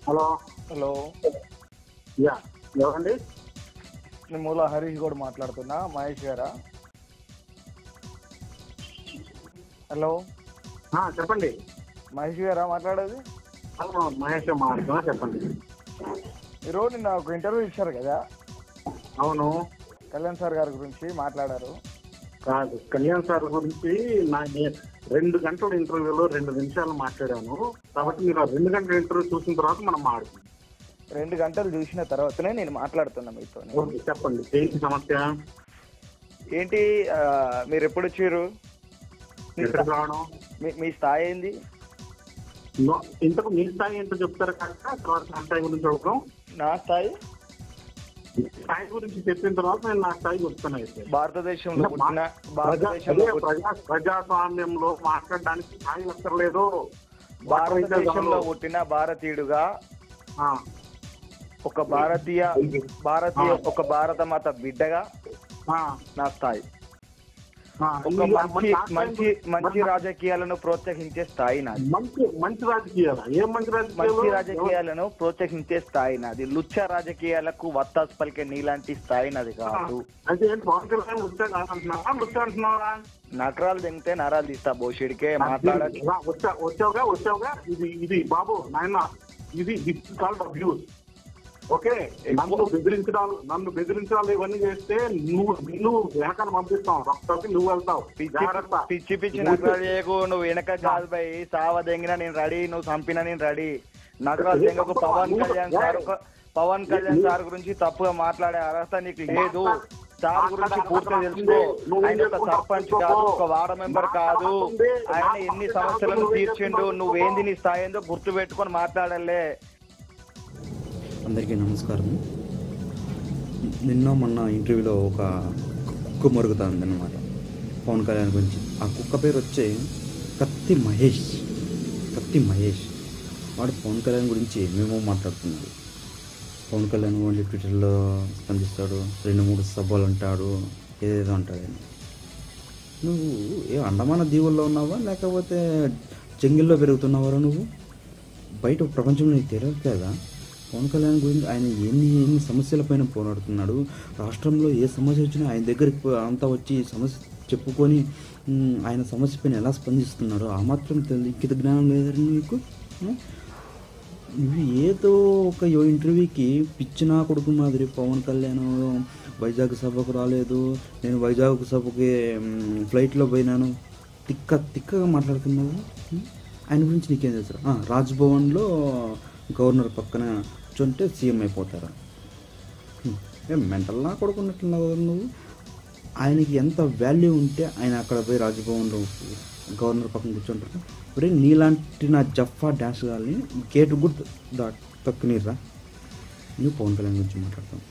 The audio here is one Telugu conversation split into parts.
హలో హలో, యా ఎవరండి? నేను మూల హరీష్ కూడా మాట్లాడుతున్నా. మహేష్ గారా? హలో, చెప్పండి. మహేష్ గారా మాట్లాడేది? హలో మహేష్ మాట్లాడుతున్నా, చెప్పండి. ఈరోజు నిన్న ఒక ఇంటర్వ్యూ ఇచ్చారు కదా, అవును. కళ్యాణ్ సార్ గారి గురించి మాట్లాడారు. కాదు, కళ్యాణ్ సార్ గురించి నా 2 గంటల ఇంటర్వ్యూలో 2 నిమిషాలు మాట్లాడాను. కాబట్టి మీరు ఆ 2 గంటల ఇంటర్వ్యూ చూసిన తర్వాత మనం మాట్లాడుతున్నాం. 2 గంటలు చూసిన తర్వాతనే నేను మాట్లాడుతున్నా మీతో. ఓకే, చెప్పండి. ఏంటి సమస్య? ఏంటి, మీరు ఎప్పుడు వచ్చారు? ఎక్కడికి రావడం? మీ స్థాయి ఏంది? ఇంతకు మీ స్థాయి ఏంటో చెప్తారు కాక తర్వాత నా స్థాయి గురించి అడుగుతాం. నా స్థాయి గురించి చెప్పిన తర్వాత నేను నా స్థాయి చెప్తాను. అయితే భారతదేశంలో ప్రజాస్వామ్యంలో మాట్లాడడానికి స్థాయి అక్కర్లేదు. భారతదేశంలో పుట్టిన భారతీయుడుగా, ఒక భారత మాత బిడ్డగా నా స్థాయి. ఒక మంచి రాజకీయాలను ప్రోత్సహించే స్థాయి నాది. మంచి రాజకీయాలను ప్రోత్సహించే స్థాయి నాది. లుచ్చ రాజకీయాలకు వత్తాసు పలికే నీలాంటి స్థాయి నాది కాదు. నకరాలు తింటే నరాలు తీస్తా బోషిడికే మాట్లాడాలి. వచ్చావుగా. ఇది బాబు నాయన, ఇది అబ్యూస్. ఓకే, నన్ను బెదిరించాలి ఇవన్నీ చేస్తే నువ్వు వెనకాల పంపిస్తావు, రక్తకి నువ్వు వెళ్తావు. పిచ్చి నకరాలు చేయకు. నువ్వు వెనక కాదు బై, సావ దెంగినా నేను రెడీ, నువ్వు చంపినా నేను రెడీ. నకరాలు దెంగకు. పవన్ కళ్యాణ్ సార్ గురించి తప్పుగా మాట్లాడే అర్హత నీకు లేదు. సార్ గురించి పూర్తిగా తెలుసుకో. ఆయన ఒక సర్పంచ్ కాదు, ఒక వార్డు మెంబర్ కాదు. ఆయన ఎన్ని సమస్యలను తీర్చిండు. నువ్వేంది, నీ స్థాయి ఏందో గుర్తు పెట్టుకొని మాట్లాడాలే. అందరికీ నమస్కారం. నిన్న మొన్న ఇంటర్వ్యూలో ఒక కుక్క మరుగుతుంది అన్నమాట పవన్ కళ్యాణ్ గురించి. ఆ కుక్క పేరు వచ్చి కత్తి మహేష్. వాడు పవన్ కళ్యాణ్ గురించి ఏమేమో మాట్లాడుతున్నాడు. పవన్ కళ్యాణ్ ఓన్లీ ట్విట్టర్లో స్పందిస్తాడు, 2-3 సభలు అంటాడు, ఏదేదో అంటాడు. నువ్వు ఏ అండమాన దీవుల్లో ఉన్నావా లేకపోతే జంగిల్లో పెరుగుతున్నావా? నువ్వు బయట ప్రపంచంలో నీకు తెలియదు కదా. పవన్ కళ్యాణ్ గురించి ఆయన ఎన్ని సమస్యలపైన పోరాడుతున్నాడు. రాష్ట్రంలో ఏ సమస్య వచ్చినా ఆయన దగ్గరికి అంతా వచ్చి సమస్య చెప్పుకొని ఆయన సమస్య పైన ఎలా స్పందిస్తున్నాడో ఆ మాత్రం ఇంకిత జ్ఞానం లేదని నీకు. నువ్వు ఏదో ఒక ఇంటర్వ్యూకి పిచ్చిన కొడుకు మాదిరి పవన్ కళ్యాణ్ వైజాగ్ సభకు రాలేదు, నేను వైజాగ్ సభకి ఫ్లైట్లో పోయినాను, తిక్కగా మాట్లాడుతున్నావు. ఆయన గురించి నీకేం తెలుసు? రాజ్భవన్లో గవర్నర్ పక్కన కూర్చుంటే సీఎం అయిపోతారా? మెంటల్లా కొడుకున్నట్లున్నావు నువ్వు. ఆయనకి ఎంత వాల్యూ ఉంటే ఆయన అక్కడ పోయి రాజ్భవన్లో గవర్నర్ పక్కన కూర్చుంటారు. ఇప్పుడు నీలాంటి నా జఫా డాన్స్ కానీ గేటు కూడా తక్కునీరా. నువ్వు పవన్ కళ్యాణ్ గురించి మాట్లాడతావు.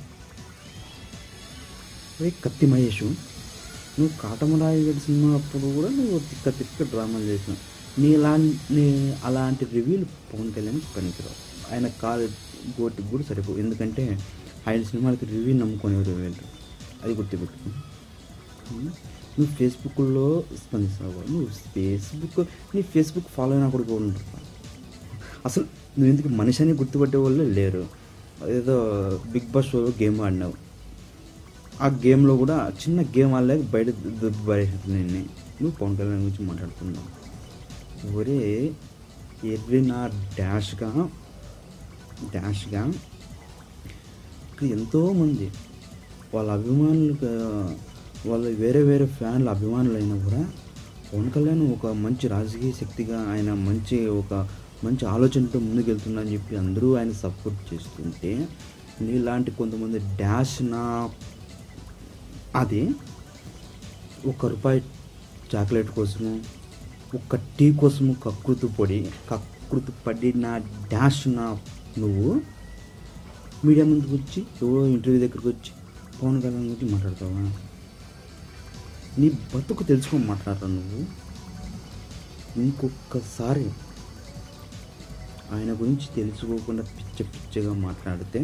కత్తి మహేష్, నువ్వు కాటమరాయి సినిమా అప్పుడు కూడా నువ్వు తిక్క డ్రామాలు చేసినావు. అలాంటి రివ్యూలు పవన్ కళ్యాణ్ పనికిరావు. ఆయన గోటికి కూడా సరిపో. ఎందుకంటే ఆయన సినిమాలకి రివ్యూ నమ్ముకునేవారు వీళ్ళు. అది గుర్తుపెట్టుకో. నువ్వు ఫేస్బుక్లో స్పందిస్తావు. నీ ఫేస్బుక్ ఫాలో అయినా కూడా ఉంటారు. అసలు నువ్వు ఎందుకు మనిషి అని గుర్తుపట్టే వాళ్ళే లేరు. ఏదో బిగ్ బాస్ షోలో గేమ్ ఆడినావు. ఆ గేమ్లో కూడా చిన్న గేమ్ ఆడలేక బయట దుబ్బి పడేసాను నిన్నే. నువ్వు పవన్ కళ్యాణ్ గురించి మాట్లాడుతున్నావు. ఒరే ఎర్రిన డాష్గా ఇక్కడ ఎంతోమంది వాళ్ళ అభిమానులు, వాళ్ళ వేరే ఫ్యాన్ల అభిమానులు అయినా కూడా పవన్ కళ్యాణ్ ఒక మంచి రాజకీయ శక్తిగా, ఆయన మంచి ఆలోచనతో ముందుకెళ్తుందని చెప్పి అందరూ ఆయన సపోర్ట్ చేస్తుంటే, నీలాంటి కొంతమంది అది ₹1 చాక్లెట్ కోసము, ఒక్క టీ కోసము కకృతి పడిన నువ్వు మీడియా ముందుకు వచ్చి ఎవరో ఇంటర్వ్యూ దగ్గరకు వచ్చి పవన్ కళ్యాణ్ గురించి మాట్లాడతావా? నీ బతుకు తెలుసుకొని మాట్లాడతావు నువ్వు. ఇంకొకసారి ఆయన గురించి తెలుసుకోకుండా పిచ్చగా మాట్లాడితే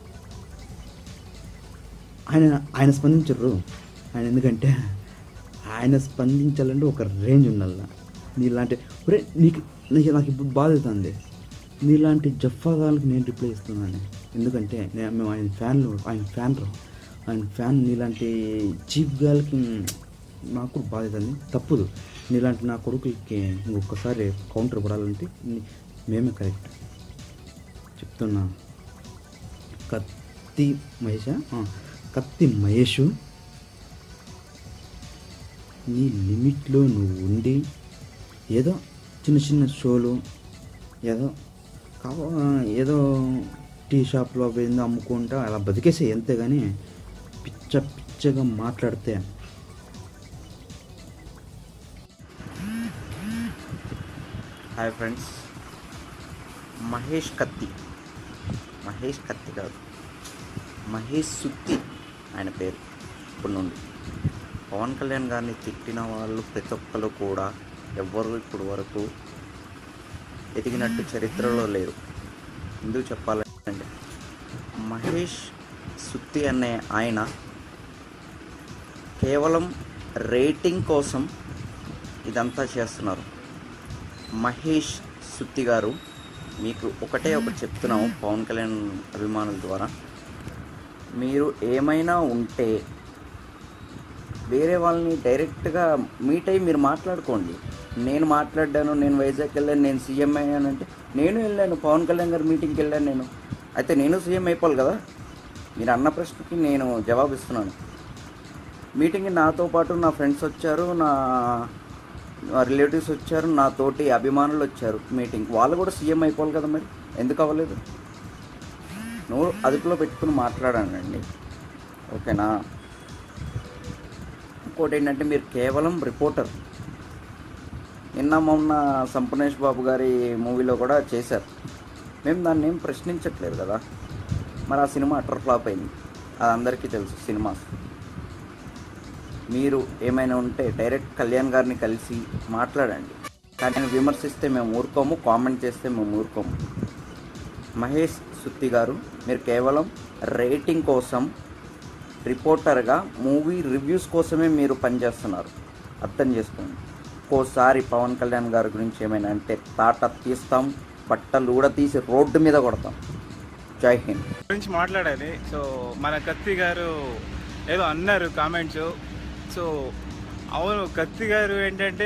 ఆయన స్పందించరు. ఎందుకంటే ఆయన స్పందించాలంటే ఒక రేంజ్ ఉండాల. నీలాంటి నాకు ఇప్పుడు బాధ అవుతుంది. నీలాంటి జఫాగాళ్ళకి నేను రిప్లై ఇస్తున్నాను. ఎందుకంటే మేము ఆయన ఫ్యాన్. నీలాంటి చీప్ గాళ్ళకి నాకు బాధ్యత తప్పదు. నీలాంటి నా కొడుకులకి ఇంకొకసారి కౌంటర్ పడాలంటే మేమే కరెక్ట్ చెప్తున్నా. కత్తి మహేష్, నీ లిమిట్లో నువ్వు ఉండి ఏదో చిన్న షోలు ఏదో టీ షాప్లో పోయిందో అమ్ముకుంటా అలా బతికేసే, అంతే కానీ పిచ్చగా మాట్లాడితే హాయ్ ఫ్రెండ్స్, మహేష్ కత్తి కాదు, మహేష్ సుత్తి ఆయన పేరు. ఇప్పుడు నుండి పవన్ కళ్యాణ్ గారిని తిట్టిన వాళ్ళు ప్రతి ఒక్కరు కూడా ఎవ్వరు ఇప్పుడు వరకు ఎదిగినట్టు చరిత్రలో లేరు. ఎందుకు చెప్పాలంటే మహేష్ సుత్తి అనే ఆయన కేవలం రేటింగ్ కోసం ఇదంతా చేస్తున్నారు. మహేష్ సుత్తి గారు, మీకు ఒకటి చెప్తున్నాము పవన్ కళ్యాణ్ అభిమానుల ద్వారా, మీరు ఏమైనా ఉంటే వేరే వాళ్ళని డైరెక్ట్గా మీట్ అయ్యి మీరు మాట్లాడుకోండి. నేను మాట్లాడ్డాను, నేను వైజాగ్ వెళ్ళాను, నేను సీఎం అయ్యానంటే నేను వెళ్ళాను, పవన్ కళ్యాణ్ గారి మీటింగ్కి వెళ్ళాను అయితే నేను సీఎం అయిపోవాలి కదా. మీరు అన్న ప్రశ్నకి నేను జవాబిస్తున్నాను. మీటింగ్కి నాతో పాటు నా ఫ్రెండ్స్ వచ్చారు, నా రిలేటివ్స్ వచ్చారు, నా తోటి అభిమానులు వచ్చారు మీటింగ్కి. వాళ్ళు కూడా సీఎం అయిపోవాలి కదా, మరి ఎందుకు అవ్వలేదు? నువ్వు అదుపులో పెట్టుకుని మాట్లాడానండి, ఓకేనా? ఇంకోటి ఏంటంటే మీరు కేవలం రిపోర్టర్. నిన్న మొన్న సంపూర్ణేష్ బాబు గారి మూవీలో కూడా చేశారు. మేము దాన్ని ఏం ప్రశ్నించట్లేదు కదా. మరి ఆ సినిమా అటర్ ఫ్లాప్ అయింది, అది అందరికీ తెలుసు. సినిమాస్ మీరు ఏమైనా ఉంటే డైరెక్ట్ కళ్యాణ్ గారిని కలిసి మాట్లాడండి. కానీ విమర్శిస్తే మేము ఊరుకోము, కామెంట్ చేస్తే మేము ఊరుకోము. మహేష్ సుత్తి గారు, మీరు కేవలం రేటింగ్ కోసం, రిపోర్టర్గా మూవీ రివ్యూస్ కోసమే మీరు పనిచేస్తున్నారు. అర్థం చేసుకోండి. ఒక్కోసారి పవన్ కళ్యాణ్ గారి గురించి ఏమైనా అంటే తాట తీస్తాం, బట్టలు కూడా తీసి రోడ్డు మీద కొడతాం. జై హింద్ గురించి మాట్లాడాలి. సో మన కత్తి గారు ఏదో అన్నారు కామెంట్స్. సో అవును, కత్తి గారు ఏంటంటే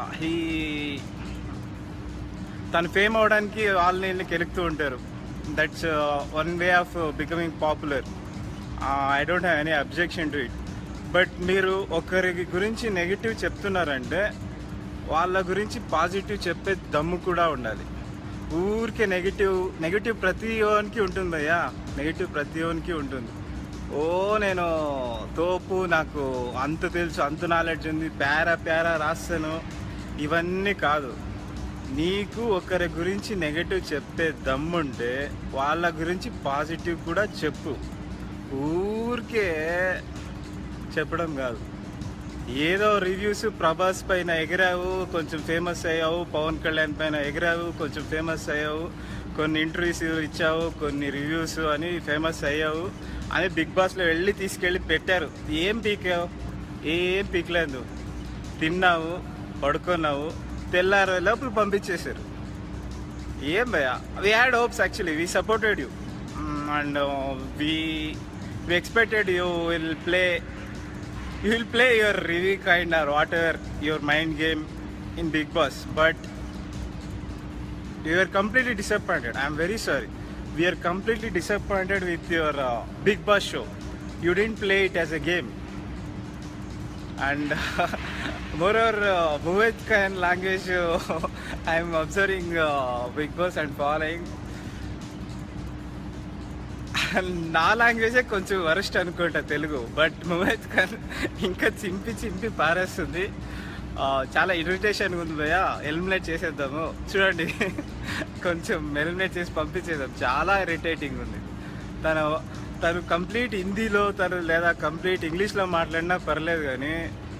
తను ఫేమ్ అవడానికి వాళ్ళని కెలుకుతూ ఉంటారు. That's one way of becoming popular. I don't have any objection to it. But మీరు ఒకరి గురించి నెగిటివ్ చెప్తున్నారంటే వాళ్ళ గురించి పాజిటివ్ చెప్పే దమ్ము కూడా ఉండాలి. ఊరికే నెగిటివ్ ప్రతి ఓనికి ఉంటుంది అయ్యా, నెగిటివ్ ప్రతి ఓనికి ఉంటుంది. నేను తోపు, నాకు అంత తెలుసు, అంత నాలెడ్జ్ ఉంది, పేరా రాస్తాను, ఇవన్నీ కాదు. నీకు ఒకరి గురించి నెగటివ్ చెప్పే దమ్ముంటే వాళ్ళ గురించి పాజిటివ్ కూడా చెప్పు. ఊరికే చెప్పడం కాదు. ఏదో రివ్యూస్ ప్రభాస్ పైన ఎగిరావు, కొంచెం ఫేమస్ అయ్యావు, పవన్ కళ్యాణ్ పైన ఎగిరావు, కొంచెం ఫేమస్ అయ్యావు, కొన్ని ఇంటర్వ్యూస్ ఇచ్చావు, కొన్ని రివ్యూస్ అని ఫేమస్ అయ్యావు అని బిగ్ బాస్లో తీసుకెళ్ళి పెట్టారు. ఏం పీకావు? ఏం పీకలేదు. తిన్నావు, పడుకున్నావు, తెల్లారు లోపల పంపించేశారు. ఏం భయ్యా, we had hopes actually, we supported you and we expected you will play your review kind or whatever, your mind game in Bigg Boss, but you are completely disappointed. I am very sorry. We are completely disappointed with your Bigg Boss show. You didn't play it as a game. And moreover, Mahesh Kathi language, I am observing Bigg Boss and following. నా లాంగ్వేజే కొంచెం వరస్ట్ అనుకుంటా తెలుగు. బట్ మహేష్ ఖాన్ ఇంకా చింపి పారేస్తుంది. చాలా ఇరిటేషన్గా ఉంది భయ్యా. ఎలిమినేట్ చేసేద్దాము, చూడండి, కొంచెం ఎలిమినేట్ చేసి పంపించేద్దాం. చాలా ఇరిటేటింగ్ ఉంది. తను కంప్లీట్ హిందీలో లేదా కంప్లీట్ ఇంగ్లీష్లో మాట్లాడినా పర్లేదు, కానీ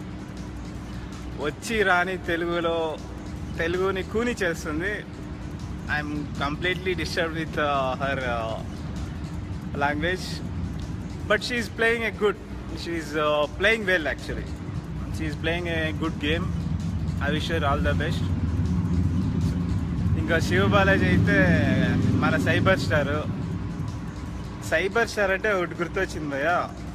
వచ్చి రాని తెలుగుని కూని చేస్తుంది. I'm completely disturbed with her language, but she is playing playing well actually. She is playing a good game. I wish her all the best. ఇంకా శివ బాలాజీ అయితే మన సైబర్ స్టార్ అంటే ఒకటి గుర్తొచ్చింది భయ్యా.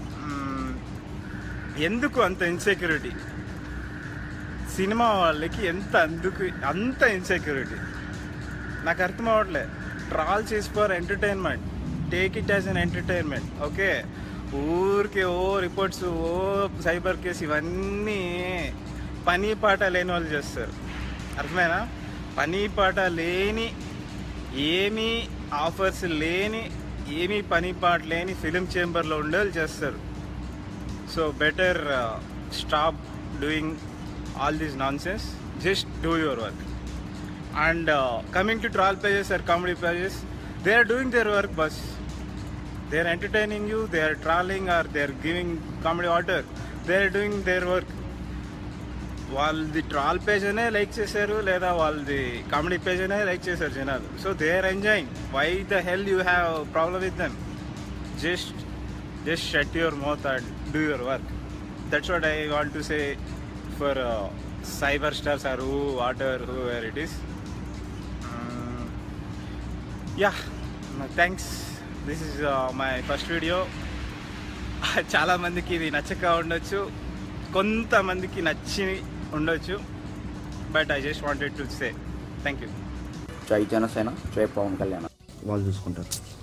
ఎందుకు అంత ఇన్సెక్యూరిటీ సినిమా వాళ్ళకి, అంత ఇన్సెక్యూరిటీ నాకు అర్థం అవ్వట్లే. ట్రాల్ చేసి for entertainment, take it as an entertainment. Okay, ఊరికి రిపోర్ట్స్, సైబర్ కేసు ఇవన్నీ పని పాట లేని వాళ్ళు చేస్తారు. అర్థమైనా? పని పాట లేని, ఏమీ ఆఫర్స్ లేని, ఏమీ పని పాట లేని ఫిలిం చేంబర్లో ఉండే వాళ్ళు చేస్తారు. So better stop doing all this nonsense, just do your work. And coming to troll pages or comedy pages, they are doing their work, boss. They are entertaining you, they are trolling or they are giving comedy order. They are doing their work. వాళ్ళది ట్రాల్ పేజ్ అనే లైక్ చేశారు, లేదా వాళ్ళది కామెడీ పేజ్ అనే లైక్ చేశారు జనాలు. So they are enjoying. Why the hell you have problem with them? Just shut your mouth and do your work. That's what I want to say for cyber stars or whoever it is. Yeah, thanks. This is my first video. చాలా మందికి ఇది నచ్చక ఉండొచ్చు, కొంతమందికి నచ్చి ఉండొచ్చు, but I just wanted to say thank you. జై జనసేన, జై పవన్ కళ్యాణ్. వాళ్ళు చూసుకుంటారు.